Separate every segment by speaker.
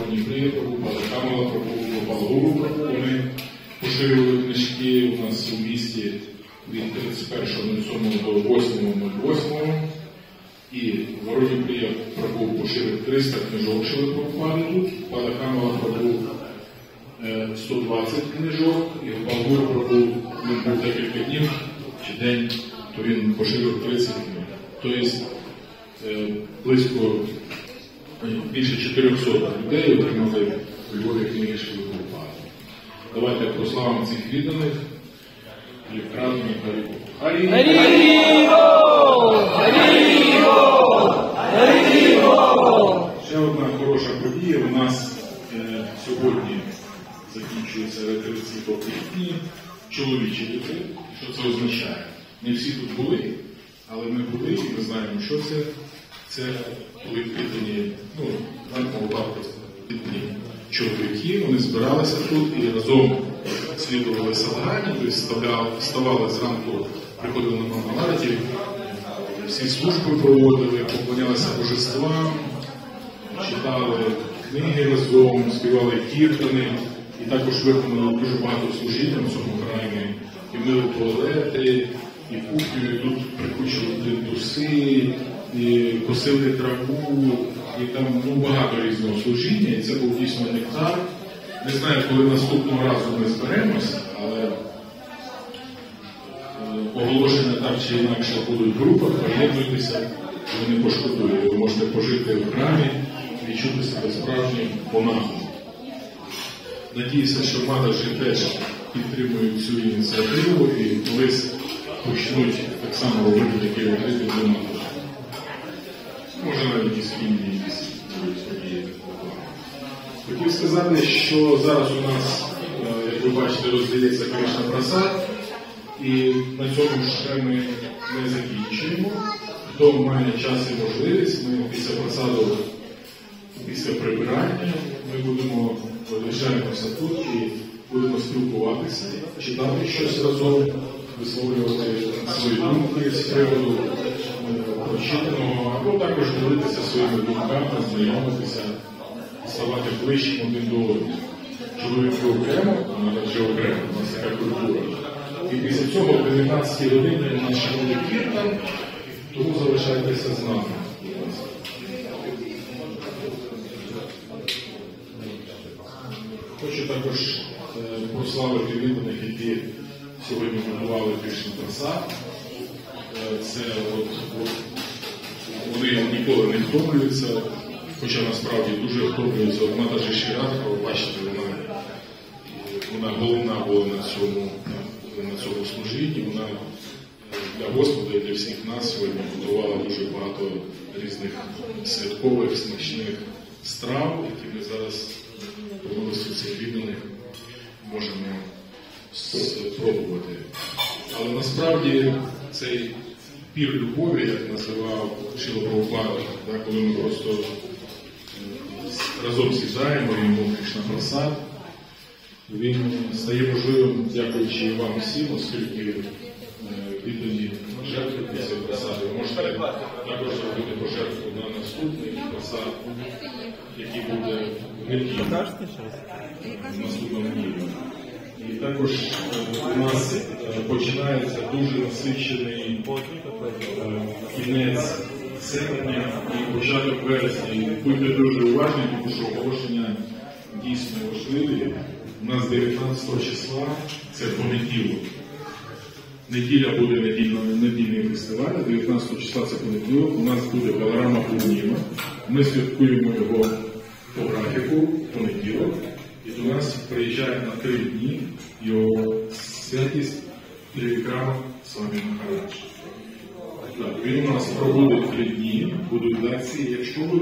Speaker 1: Паніпрія Прабу, Пада Камала Прабу, Гопал-Гуру Прабу. Вони поширювали книжки у нас у місті від 31.07 до 8.08. І Вороніпрія Прабу поширив 300 книжок Шріли Прабхупади тут, Пада Камала Прабу 120 книжок, і Гопал-Гуру Прабу, він був декілька днів чи день, то він поширив 30 книг. Тобто близько більше 400 людей отримали у Львові книги Шріли Прабхупади. Давайте прославимо цих відданих і вкрадемо Харі-Богу. Ще одна хороша подія. У нас сьогодні закінчується ретрит квітні, чоловічі ретрит. Що це означає? Не всі тут були, але ми були і ми знаємо, що це. Це були віддані, в даному випадку віддані чоловіки, вони збиралися тут і разом слідували Салгані, тобто вставали зранку, приходили на Мангала-араті, всі служби проводили, поклонялися божествам, читали книги разом, співали кіртани і також виконали дуже багато служінь на цьому храмі. І мили туалети, і кухню, і тут прикручували дендуси, і косили траву, і там багато різного служіння, і це був дійсно нектар. Не знаю, коли наступного разу ми зберемося, але оголошення так чи інакше будуть в групах, приєднуйтеся, ви не пошкодуєте. Ви можете пожити в храмі, відчути себе справжнім монахом. Надіюся, що Матаджі теж підтримують цю ініціативу і колись почнуть так само робити такі ретрити для Матаджі. Може навіть і спільні якісь події. Хотів сказати, що зараз у нас, як ви бачите, роздається Кришна Прасад, і на цьому ще ми не закінчуємо. Хто має час і можливість, ми після просаду, після прибирання, ми будемо лишаємося тут і будемо спілкуватися, читати щось разом, висловлювати свої думки з приводу прочитаного, або також ділитися своїми думками, знайомитися, ставати ближчим один до одного. Чоловіки окремо, а Матаджі окремо, у нас така культура. І після цього о 19 годині у нас ще буде кіртан, тому залишайтеся з нами. Хочу також прославити відданих, які сьогодні будували Кришна Прасад. Це вони ніколи не втомлюються, хоча насправді дуже втомлюються. От Матаджі Шрірадха, ви бачите, вона головна була на цьому служінні. Вона для Господа і для всіх нас сьогодні готувала дуже багато різних святкових, смачних страв, які ми зараз по милості цих відданих можемо спробувати. Але насправді цей пір любові, як називав Шріла Прабхупада, коли ми просто разом сідаємо йому Кришна Прасад, він стає можливим, дякуючи вам всім, оскільки віддані жертви після просади. Ви можете також зробити пожертву на наступний просад, який буде в неділю, в наступному неділю. І також у нас починається дуже насичений кінець серпня і початок вересня. Будьте дуже уважні, тому що оголошення дійсно важливі. У нас 19 числа, це понеділок. Неділя буде недільний фестиваль, 19 числа це понеділок. У нас буде Баларама Пурніма. Ми святкуємо його по графіку понеділок. І до нас приїжджає на 3 дні його святість Трівікрама Свамі Махарадж. Він у нас пробуде 3 дні, будуть лекції, якщо ви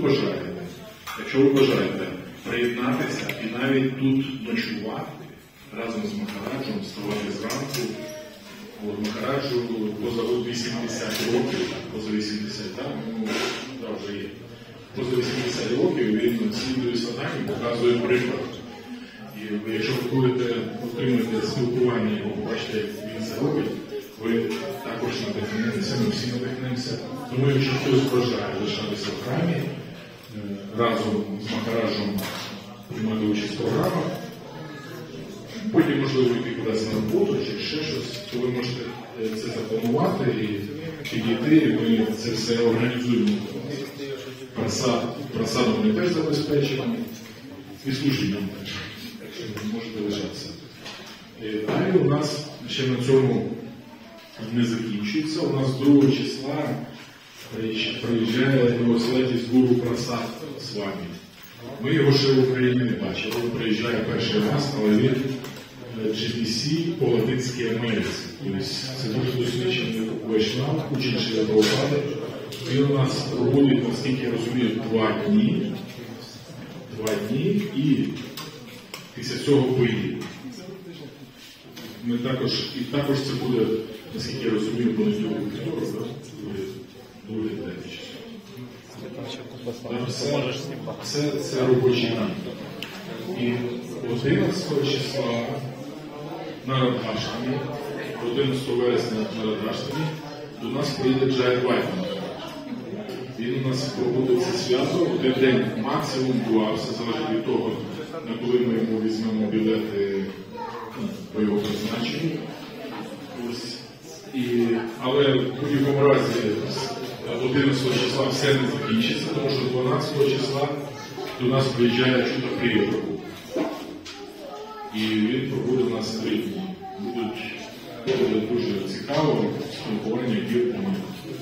Speaker 1: бажаєте приєднатися і навіть тут ночувати разом з Махараджем, вставати зранку. Махараджу поза 80 років, поза 80, так, вже є. Поза 80 років він слідує садані, показує приклад. І якщо ви будете отримати спілкування, і побачите, як він це робить, ви також надихнетеся, ми всі надихнемося. Тому якщо хтось бажає лишатися в храмі разом з Махараджем участь в програмах. Потім, можливо, йти кудись на роботу чи ще щось, то ви можете це запланувати і підійти, і ми це все організуємо. Просаду ми теж забезпечимо, і службі нам теж, так що ви можете лишатися. Далі у нас ще на цьому не закінчується. У нас 2 числа приїжджає його святість гуру Прасад з вами. Ми його ще в Україні не бачили, він приїжджає перший раз, але він GBC по Латинській Америці. Тобто це дуже досвідчений вайшнав, учень Шріли Прабхупади. Він у нас проводить, наскільки я розумію, 2 дні. 2 дні і після цього поїде. Ми також це буде, наскільки я розумію, понеділок вівторок, буде третє число. Це робочий день. І 11 числа на Радхаштамі, 11 вересня на Радхаштамі, до нас приїде Джай Вайтман. Він у нас проводить це свято, один день максимум 2, все залежить від того, на коли ми йому візьмемо білети по його призначенню. Але в будь-якому разі 11 числа все не закінчиться, тому що 12 числа до нас приїжджає Чудо Прия Прабу. І він проводить у нас 3 дні. Буде дуже цікаво, спілкування дірками.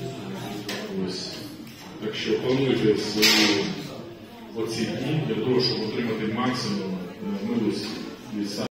Speaker 1: Так що плануйте оці дні для того, щоб отримати максимум милості від